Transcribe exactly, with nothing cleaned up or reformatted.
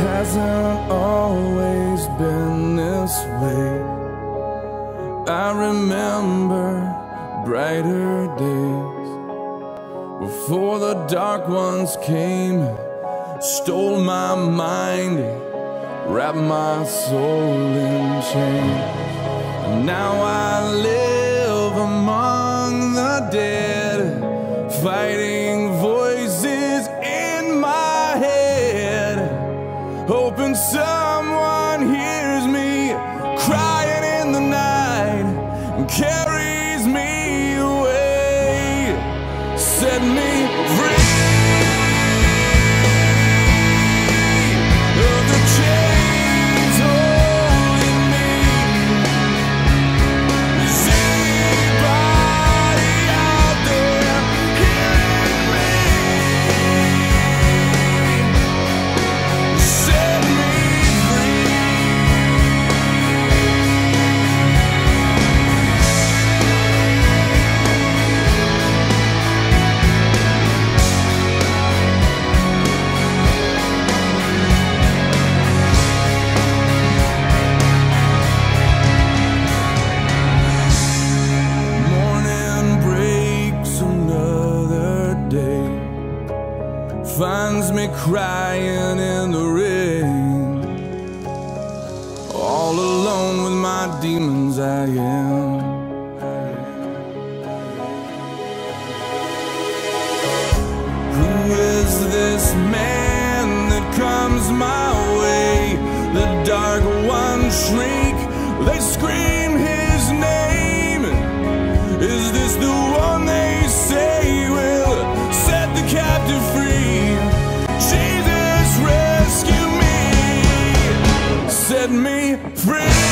hasn't always been this way. I remember brighter days before the dark ones came, stole my mind, wrapped my soul in chains. And now I live among the dead, fighting voices in my head, hoping someone hears me crying in the night and carries me away, set me free of the chains holding me. Is anybody out there hearing me? Set me free. Morning breaks another day, finds me crying in the rain, all alone with my demons I am. Who is this man that comes my way? The dark ones shriek, they scream his name. Is this the one they say will set the captive free? Jesus, rescue me, set me free.